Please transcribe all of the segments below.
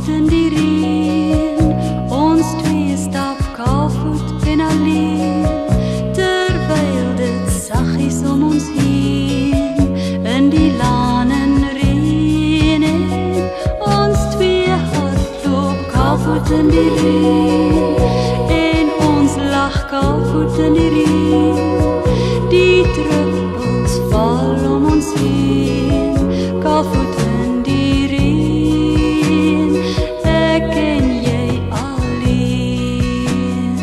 kaalvoet in die reën, ons twee stap kaalvoet en alleen, terwyl dit saggies om ons heen in die laan en reën en ons twee hardloop kaalvoet in die reën en ons lag kaalvoet in die reën, die druppels val om ons heen, kaalvoet in die reën, ek en jy alleen.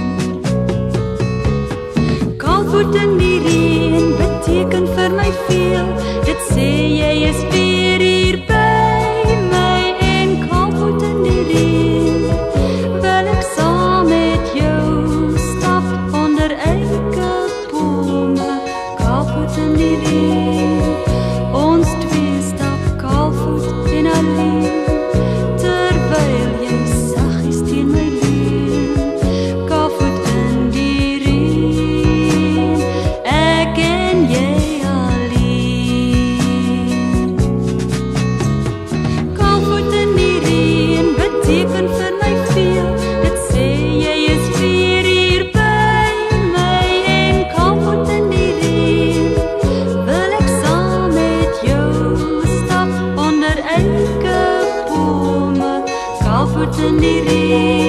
Kaalvoet in die reën beteken vir my veel, dit sê jy is weer hier by my, en kaalvoet in die reën wil ek saam met jou stap onder eikebome, kaalvoet in die reën, ons twee stap kaalvoet en alleen, terwyl jy saggies teen my leun, kaalvoet in die reën, ek en jy alleen. Kaalvoet in die reën beteken vir my veel, dit sê jy is weer hier by my, en kaalvoet in die reën wil ek saam met jou stap onder eikebome, kaalvoet in die reën.